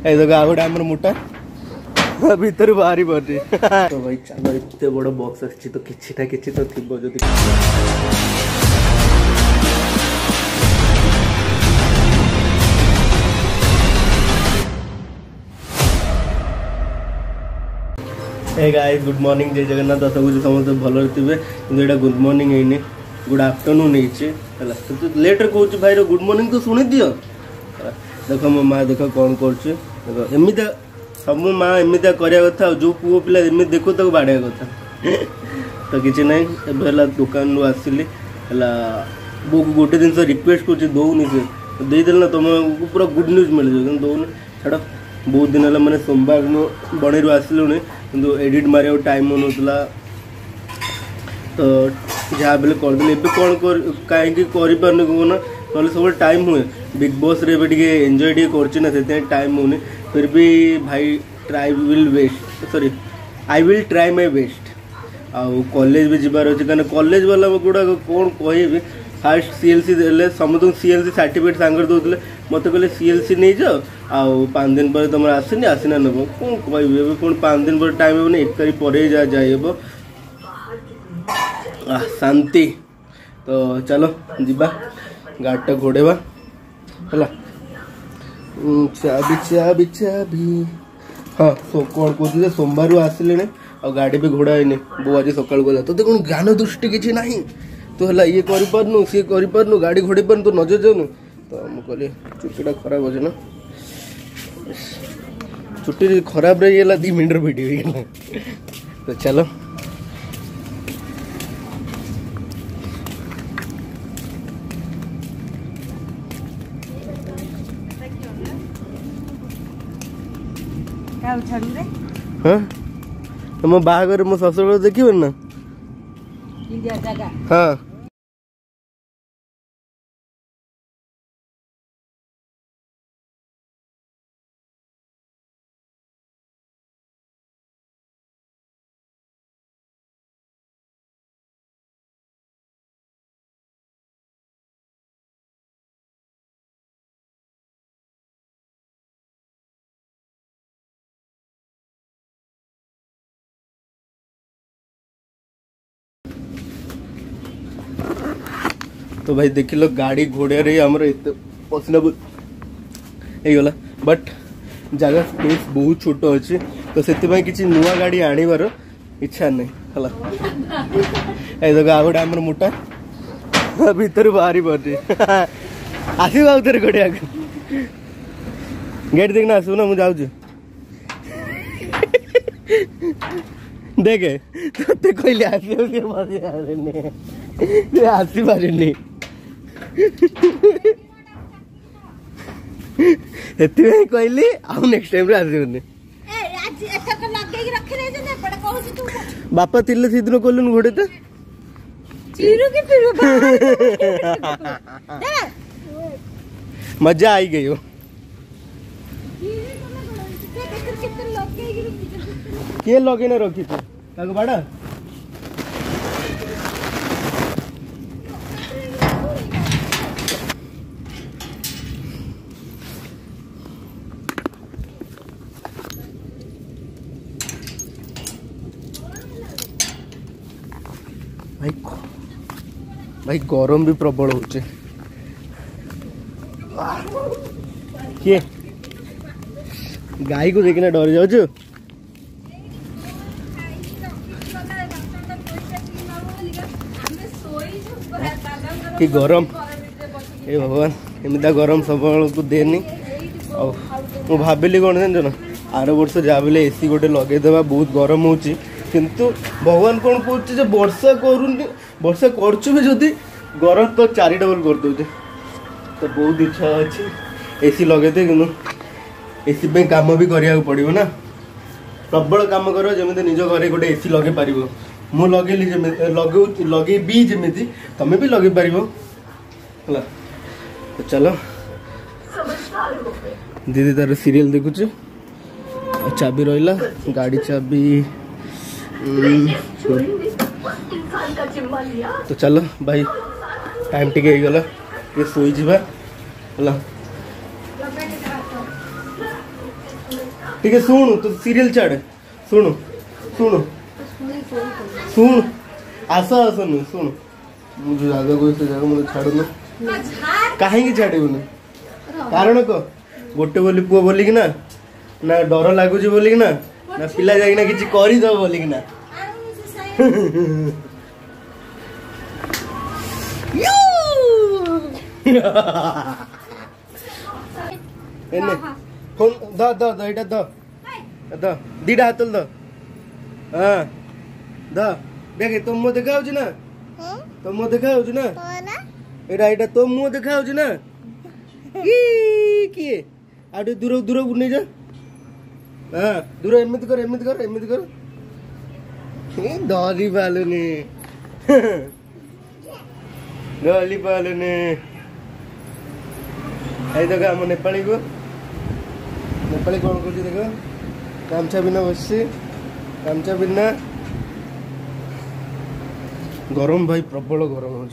देखो आ गोटे आमर मोटा भीतर बाहरी पारे तो भाई चलो एत बड़ बक्स आसी तो किसी ना किसी तो थी जदि हे गाइस गुड मॉर्निंग जय जगन्नाथ आशा करूँ समस्त भल थे कि गुड मॉर्निंग है गुड आफ्टरनून है लेट कौच भाई गुड मॉर्निंग तो शुणी दियो देख मो माँ देख कौन करमती सब माँ एमती करा कथा जो पुओ पिला एमती देखो तो बाढ़ कथा तो किसी ना है दुकान रू आसिली बो गोटे जिन रिक्वेस्ट कर दौनी से देदेल ना तुमको पूरा गुड न्यूज मिल जाए दौनी छाड़ बहुत दिन है मैंने सोमवार बणी रू आसिलुनि कि एडिट मारे टाइम होना तो जहाँ बेले करदे कौन कहीं करपारनी कहना ना सब टाइम हुए बिग बॉस रे एंजॉय करना से टाइम होनी फिर भी भाई try will best sorry I will try my best आउ कॉलेज भी जीवार अच्छे कहीं कॉलेज वाला गुड़ा कौन कह फास्ट सीएलसी देले समस्त सीएलसी सर्टिफिकेट सांगर दौले मत कहले सीएलसी नहीं जाओ आउ 5 दिन पर तुम आसनी आसीना नब कौन कह पुणी 5 दिन पर टाइम होनी 1 तारीख पर जाइब शांति तो चलो जीवा गाड़टा घोड़ेवा है चाबी चाबी चाबी हाँ कौन कहते सोमवार आसिले आ गाड़ी भी घोड़ा है बो आज सकाल गला तो कौन ज्ञान दृष्टि किसी ना तो है ये करपारनु सी करपारनु गाड़ी घोड़े पार तो नजर जाऊनु तो मुझे चुटीटा खराब अच्छे ना चुटी खराब रही 2 मिनट वीडियो तो चलो हाँ मो बाहागर मो ससुर देखिए ना हाँ तो भाई देख लो गाड़ी घोड़े रे हमर एत पसना गला बट जगह स्पेस बहुत छोट अच्छे तो से किसी नुआ गाड़ी आनिबार इच्छा नहीं है देखो आ गोटे आमर मोटा भीतर बाहरी पारे आसो आउे गोटे आगे गेट देखना आसो ना मुझे जाऊँ देखे ते कहले आसी पारे कहली आउ नेक्स्ट टाइम आसबनी बापा तिले सीधन कहलुन घोड़े तो मजा आई गई हो किए लगे रखी थी बाड़ा भाई भाई गरम भी प्रबल होचे किए गाई को देखना डर जाऊ कि गरम ए भगवान एमता गरम सब को देनी मु भाविली कौन जान ना आर वर्ष जहाँ बेले एसी गोटे लगेदेवा बहुत गरम होची किंतु भगवान कौन कहे वर्षा करूनी वर्षा करछु भी जदि गरम तो 4 डबल कर दे तो बहुत इच्छा अच्छी एसी लगे कि एसी पे काम भी करिया पड़ो ना प्रबल काम कर जमी निज घर गोटे एसी लगे पार मु लगे लगे भी जमी तमें भी लगे पार तो चलो दीदी तार सीरियल देखुच चाबी रहा गाड़ी चाबी तो चलो भाई टाइम टिके गला ये सोई जीवा हला ठीक है सुन तू सीरियल छाड़ सुन सुन सुन आस आसन शुण मुझे जगह को जगह मुझे छाड़ू कहीं छाड़बुनि कारण कह गोटे बोली पुओ बोलिकी ना डर लगुच बोलिकी ना पिला जाइना किसी करदब बोलिकी ना फोन द द द इटा द द दीटा हाथ द हाँ द देख तो मुँह देखा ना तो मुँह देखा ना एटा एटा तो मुँह देखा ना किए आ दूर दूर नहीं जा हाँ दूर एमती कर एमती कर एमती कर डरी पालुनी डरी पालुनी आई देख आम नेपाली को नेपाली कौन कर देख गामछा बिना बस गामछा बिना गरम भाई प्रबल गरम हो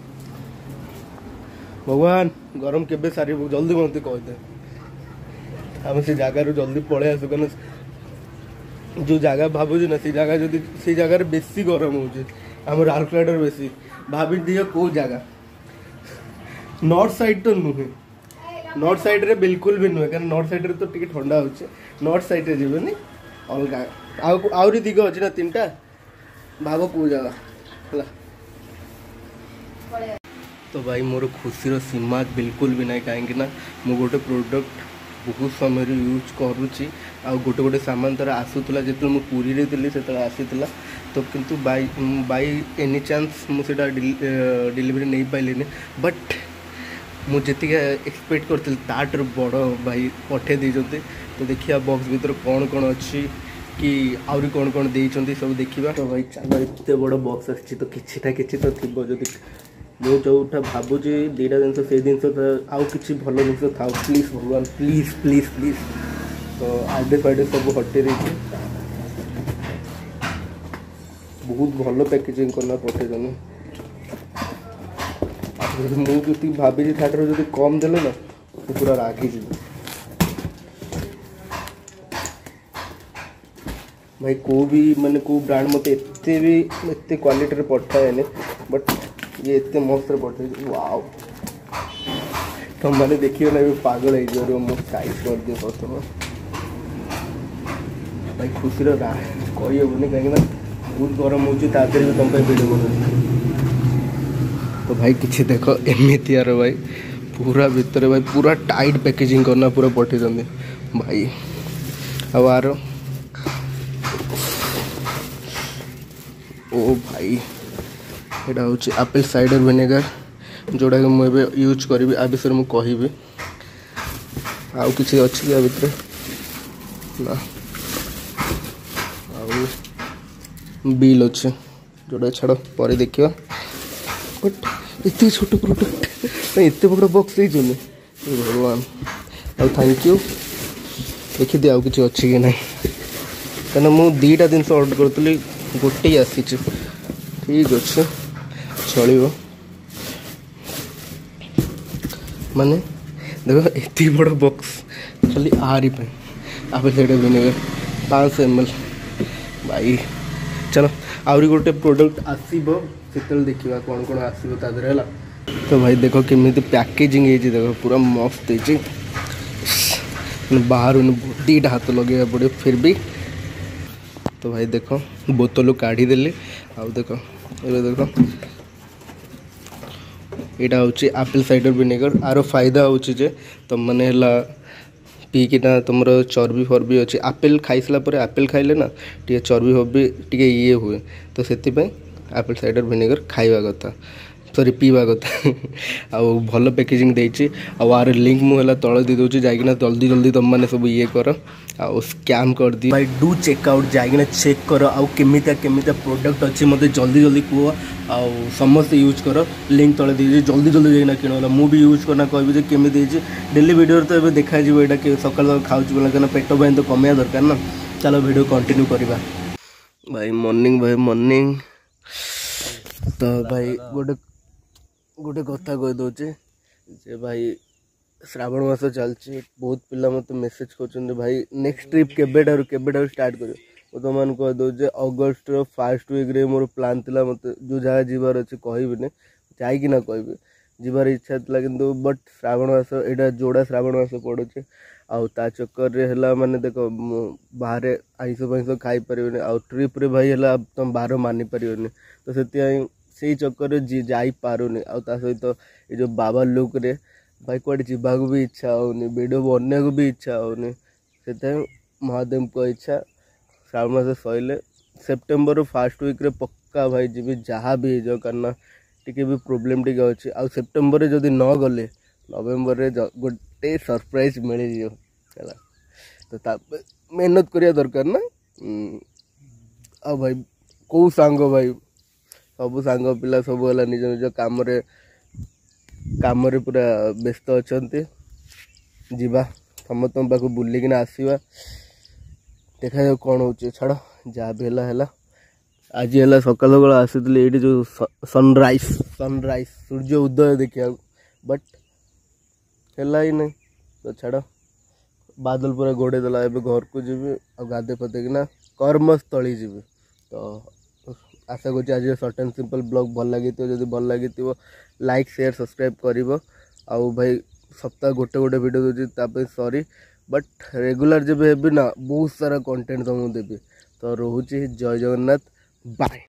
भगवान गरम केबे सारी जल्दी मत कहते आम से जगार जल्दी पलि आसु क्या जो जगह भावुँ ना से जगह जदि से जगार बेसी गरम हो राउरकेला बेसी भाभी दियो कौ जगह नॉर्थ साइड तो नुहे नॉर्थ साइड रे बिल्कुल भी नुहे कारण नॉर्थ साइड रे तो टिके ठंडा होचे नॉर्थ साइड रे जीवनी अलग आउरी दिग अच्छी ना 3टा भाव कौ जगह तो भाई मोर खुशी सीमा बिल्कुल भी नहीं कहीं मु गोटे प्रोडक्ट बहुत समय यूज करुच्ची आ गोटे गोटे सामान तार आसूला जो मुझे पुरी रे थी से आसीला तो किंतु बाय एनी चांस मुझे डिलीवरी नहीं पाइली बट मुझे एक्सपेक्ट करती ताटर बड़ भाई पठे देते तो देखिए बॉक्स भीतर कौन कौन अच्छी कि आउरी कौन कौन देइछंती सब देखिबा तो भाई चलो एते बड़ बॉक्स आछि तो किछि ना किछि तो थिबो जदि जो जोटा भाबुची दीटा जिन से दिन आउ किसी भल जिन था प्लीज भगवान प्लीज प्लीज प्लीज तो आडे फाइडे सब हटे रही बहुत भल पैकेजिंग करना पठेदेन मुझे भाभी ठाटर जो कम देले ना तो पूरा रागी जी भाई को भी माने को ब्रांड मत एते क्वालिटी रे पठाएने बट ये इतने मस्त पठे वाओ तुम मैंने देखियो ना पागल है मो साइज कर दिए प्रथम भाई खुशी कही हेनी कहीं बहुत गरम हो तुम वीडियो बना तो भाई किसी देख एमती यार भाई पूरा भितर भाई पूरा टाइट पैकेजिंग करना पूरा पठे भाई आर ओ भाई एटा हूँ एप्पल साइडर विनेगर जोड़ा कि मुझे यूज करी आ विषय मुझे कहि आउ किसी अच्छी या भितर ना आउ बिल अच्छे जोड़ा छाड़ पर देखा बट इतने छोट प्रोडक्ट एत बड़ बॉक्स देनी भगवान आ थैंक यू देखी दिए आउ कि अच्छी कि ना कहना मुझे 2टा जिन ऑर्डर करी गोटे आसी ठीक अच्छे चलो माने देखो एत बड़ बॉक्स खाली आरी पे एप्पल साइडर विनेगर 500 ml भाई चलो आहरी गोटे प्रोडक्ट आसो से देखा कौन कौन आसो है तो भाई देख केमी पैकेजिंग देखो पूरा मस्त बाहर 2टा हाथ लगे पड़े फिर भी तो भाई देख बोतल काढ़ीदेली आउ देख ये देख यहाँ हूँ एप्पल साइडर विनेगर आर फायदा हूँ जे तुम मैंने पीकिना तुम चर्बी फर्बी अच्छी एप्पल खाई सारापर एप्पल खाइले ना टे चर्बी फर्बी टे ये हुए तो से एप्पल साइडर विनेगर खाइबा कथा सॉरी पीवा कथा आउ भल पैकेजिंग देछि आर लिंक मुझे तले दे दूँ जाइना जल्दी जल्दी तुम मैंने सब ये कर आउ स्कैम कर दी भाई डू चेकआउट जाइना चेक कर आउ केमिता प्रोडक्ट अच्छी मत जल्दी जल्दी कह आउ समस्त यूज कर लिंक तले दे जल्दी जल्दी जाइना किण मुझे यूज करना कहबी केमी डेली वीडियो तो ये देखा यहाँ सकाल खाऊँ बोला पेट भाई तो कमिया दरकार ना चलो वीडियो कंटिन्यू करवा भाई मॉर्निंग तो भाई गोटे कथा कही दौचे जे भाई श्रावण मास चलती बहुत पिला मत मेसेज कर भाई नेक्स्ट ट्रिप केबेटार स्टार्ट कर तुम कहीदे अगस्ट फर्स्ट वीक रे मोर प्लान थिला मत जो जगह जीवार अच्छे कहबी जाइकिना कहबी जीवार इच्छा था किंतु बट श्रावण मास यहाँ जोड़ा श्रावण मास पड़े आउ ता चक्कर रे हला माने देखो बाहर आइंस फैंस खाई पारे आउ ट्रिप रे भाई हला तुम बाहर मानि पारे तो से चक्कर रे जाई पारुनी आउ ता सहित ये जो बाबा लुक रे भाई कौटे जावाक भी इच्छा होनी वीडियो बनने को भी इच्छा होनी से महादेव को इच्छा श्रावण मास सैले सेप्टेम्बर फर्स्ट वीक रे पक्का भाई जी जहाँ भी हो कारण टी भी प्रोब्लेम टी अच्छे आउ सेप्टेम्बर जदि न गले नवेम्बर रे गोटे सरप्राइज मिल जाए तो मेहनत करिया दरकार ना आ भाई कौ सांग भाई सब सांग पिला सब है निज निज काम पूरा व्यस्त अच्छा जीवा समस्त पाक बुलिकिना आसवा देखा जाओ कौन हो छाड़ जहाँ भी है आज है सकाल सकाल आसी ये जो सनराइज सूर्य उदय देखा बट है ही नहीं तो छाड़ बादल पूरा घोड़े देला ए घर को जी आ गाधे पतेकिना कर्मस्थली जी तो आशा करुँच आज सर्ट एंड सिंपल ब्लॉग भल लगी जब भल लगी लाइक शेयर सब्सक्राइब कर आउ भाई सप्ताह गोटे गोटे वीडियो दूसरी सॉरी बट रेगुलर जब है ना बहुत सारा कंटेंट तुमको देवी तो रोचे जय जगन्नाथ बाय।